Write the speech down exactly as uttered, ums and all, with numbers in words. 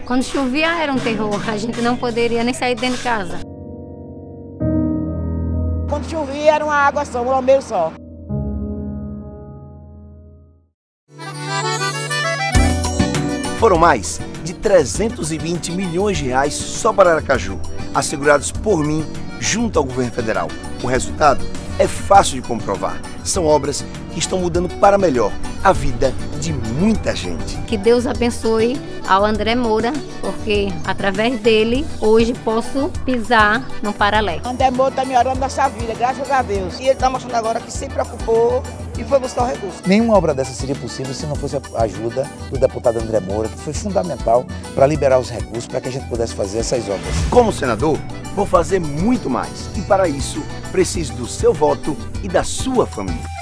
Quando chovia era um terror, a gente não poderia nem sair dentro de casa. Quando chovia era uma água só, um lambeiro só. Foram mais de trezentos e vinte milhões de reais só para Aracaju, assegurados por mim junto ao governo federal. O resultado é fácil de comprovar. São obras que estão mudando para melhor a vida de muita gente. Que Deus abençoe ao André Moura, porque através dele hoje posso pisar no Paralelo. André Moura está melhorando nossa vida, graças a Deus. E ele está mostrando agora que se preocupou e foi buscar o recurso. Nenhuma obra dessa seria possível se não fosse a ajuda do deputado André Moura, que foi fundamental para liberar os recursos para que a gente pudesse fazer essas obras. Como senador, vou fazer muito mais. E para isso, preciso do seu voto e da sua família.